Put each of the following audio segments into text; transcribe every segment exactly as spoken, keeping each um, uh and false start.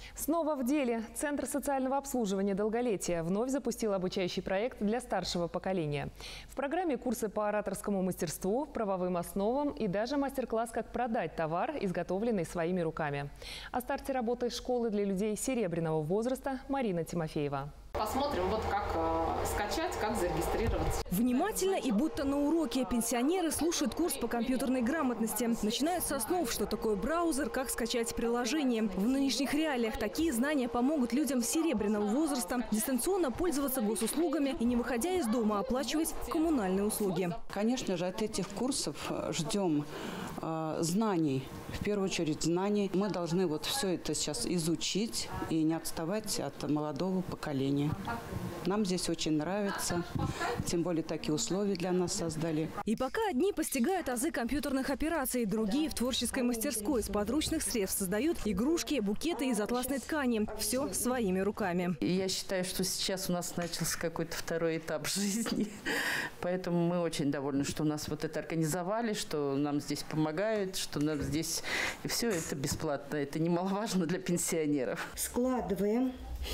Снова в деле. Центр социального обслуживания долголетия вновь запустил обучающий проект для старшего поколения. В программе курсы по ораторскому мастерству, правовым основам и даже мастер-класс «Как продать товар, изготовленный своими руками». О старте работы школы для людей серебряного возраста Марина Тимофеева. Посмотрим, вот как э, скачать, как зарегистрироваться. Внимательно и будто на уроке пенсионеры слушают курс по компьютерной грамотности. Начинают с основ, что такое браузер, как скачать приложение. В нынешних реалиях такие знания помогут людям серебряного возраста дистанционно пользоваться госуслугами и, не выходя из дома, оплачивать коммунальные услуги. Конечно же, от этих курсов ждем э, знаний. В первую очередь знаний. Мы должны вот все это сейчас изучить и не отставать от молодого поколения. Нам здесь очень нравится, тем более такие условия для нас создали. И пока одни постигают азы компьютерных операций, другие в творческой мастерской из подручных средств создают игрушки, букеты из атласной ткани. Все своими руками. И я считаю, что сейчас у нас начался какой-то второй этап жизни. Поэтому мы очень довольны, что у нас вот это организовали, что нам здесь помогают, что нам здесь... И все это бесплатно. Это немаловажно для пенсионеров. Складываем.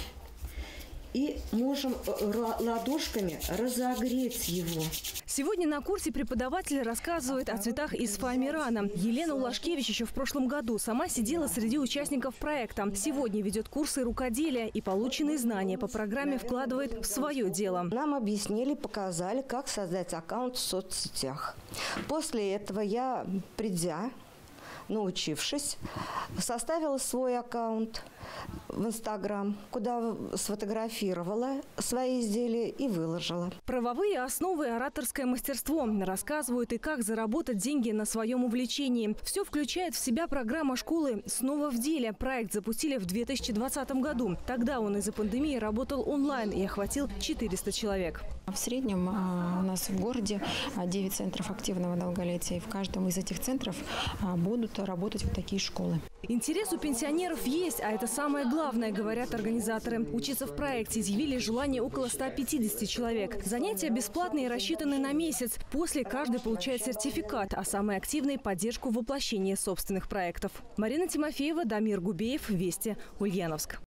И можем ладошками разогреть его. Сегодня на курсе преподаватель рассказывает о цветах из фоамирана. Елена Улашкевич еще в прошлом году сама сидела среди участников проекта. Сегодня ведет курсы рукоделия и полученные знания по программе вкладывает в свое дело. Нам объяснили, показали, как создать аккаунт в соцсетях. После этого я, придя, научившись, составила свой аккаунт в Инстаграм, куда сфотографировала свои изделия и выложила. Правовые основы и ораторское мастерство рассказывают и как заработать деньги на своем увлечении. Все включает в себя программа школы «Снова в деле». Проект запустили в две тысячи двадцатом году. Тогда он из-за пандемии работал онлайн и охватил четыреста человек. В среднем у нас в городе девять центров активного долголетия. И в каждом из этих центров будут работать вот такие школы. Интерес у пенсионеров есть, а это самое главное, говорят организаторы. Учиться в проекте изъявили желание около ста пятидесяти человек. Занятия бесплатные и рассчитаны на месяц. После каждый получает сертификат, а самые активные – поддержку в воплощении собственных проектов. Марина Тимофеева, Дамир Губеев, Вести, Ульяновск.